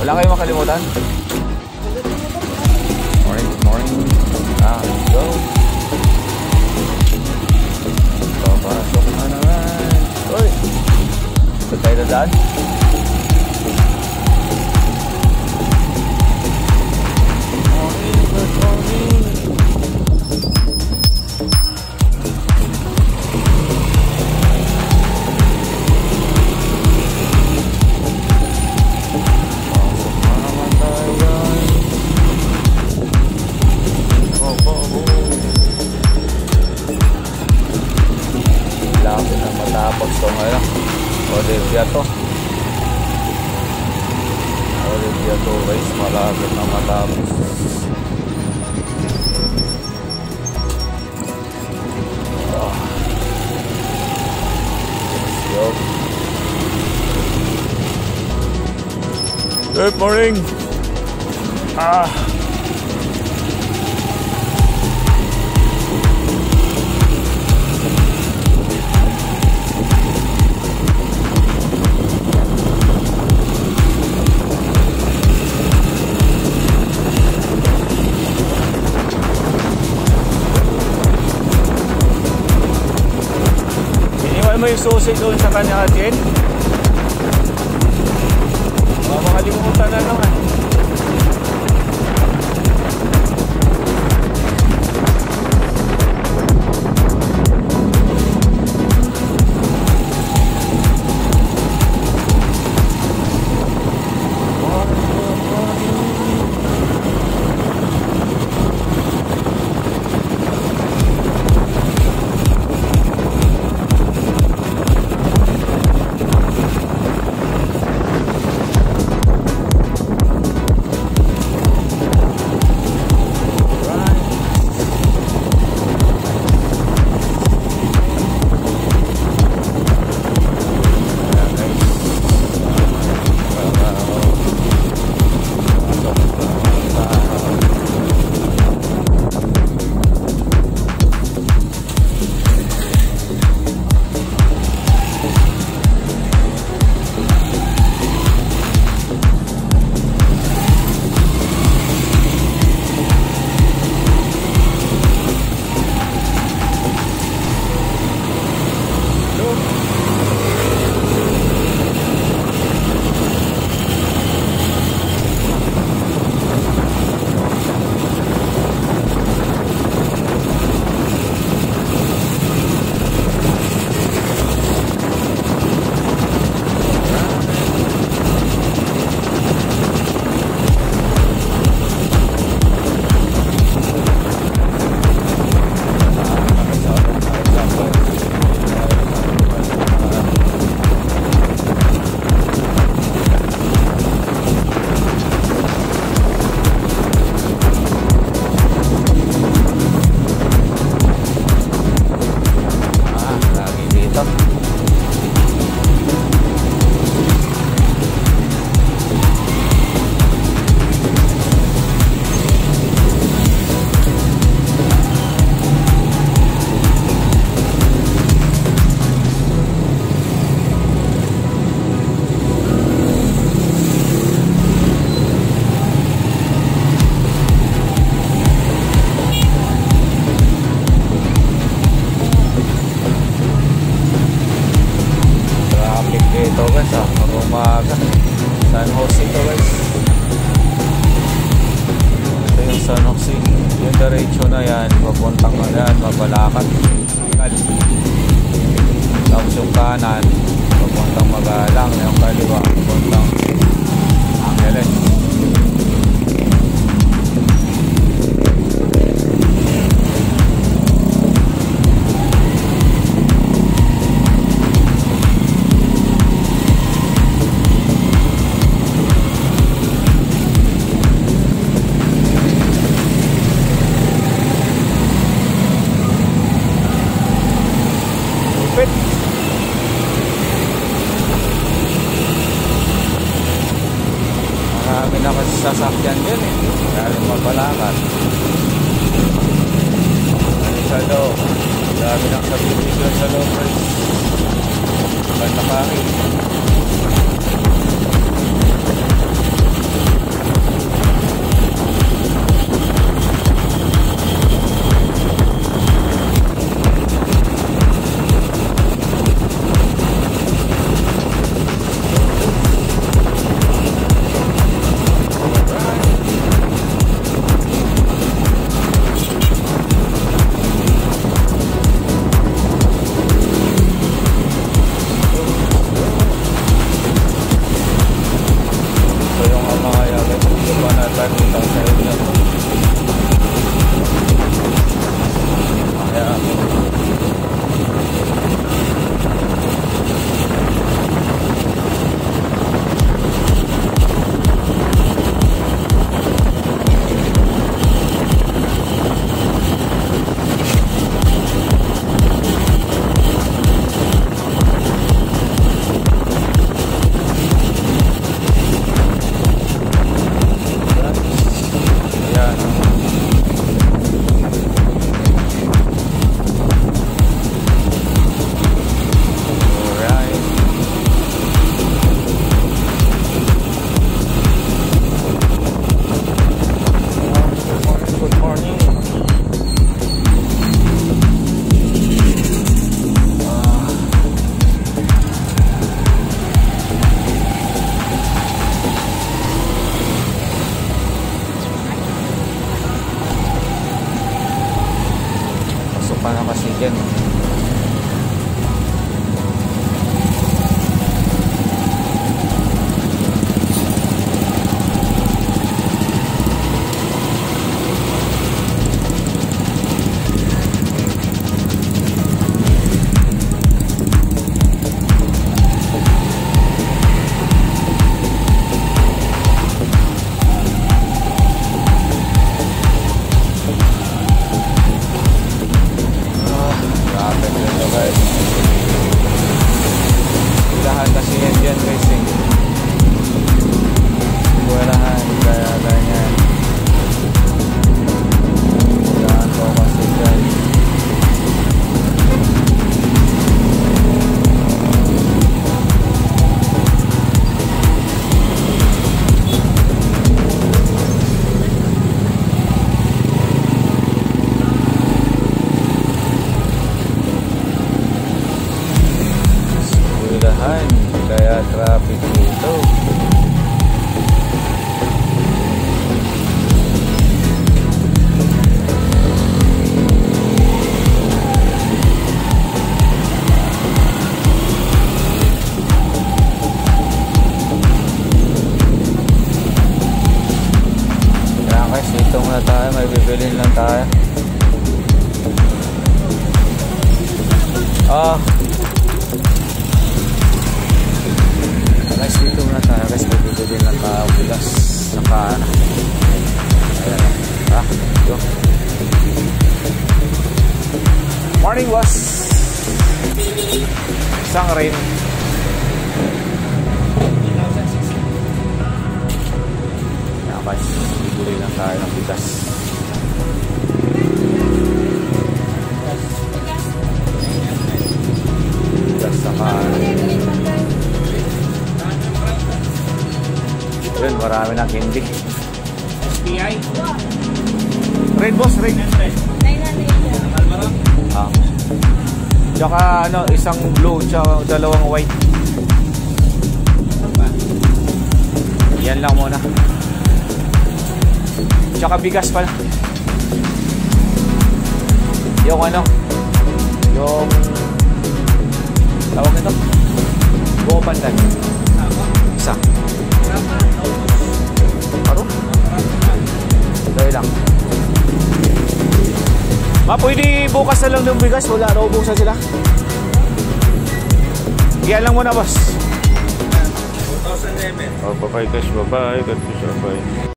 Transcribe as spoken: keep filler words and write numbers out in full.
Wala kayong makalimutan? Morning, morning. Ah, let's go. Papasok na naman. Uy! Saan tayo dadaan? Morning, good morning. Olivia to Olivia to guys, malapit na matapos. Oh. Let's go. Good morning. Ah mo yung susi doon sa kanya, Jen? Oh, makalimutan na naman. umaga. San Jose ito guys. Ito yung San Jose. Yung diretso na yan, papuntang na yan, Mabalacat. Tapos yung kanan, papuntang Magalang. Yung kaliwa, papuntang Angeles. Marami na kasi sasakyan dyan eh. Galing Mabalacat. Ano sa loob? Marami lang sa bibigyan sa loob guys. Basta pari. simbahan. Kaya traffic dito. Kaya guys, dito muna tayo. May bibilin lang tayo. Ah, guys, dito muna tayo. Guys, may bibilin lang tayo. Bilas. Saka na. Ayan. Ah, dito. Morning, boss. Isang rain. Ayan, guys. Bibili lang tayo ng bigas. Bigas saka yun, marami ng candy. S B I? Red, boss, red. nine hundred. Ah. Tsaka ano, isang blue, tsaka dalawang white. Yan lang muna. Tsaka bigas pala. Yung ano, yung tawag nito, buko pandan. Isa. Paro? Dahil lang. Ma, pwede bukas na lang ng bigas. Wala, naubusan sila. Yan lang muna, boss. two thousand eleven. Oh, bye-bye guys, bye-bye. God bless, bye-bye.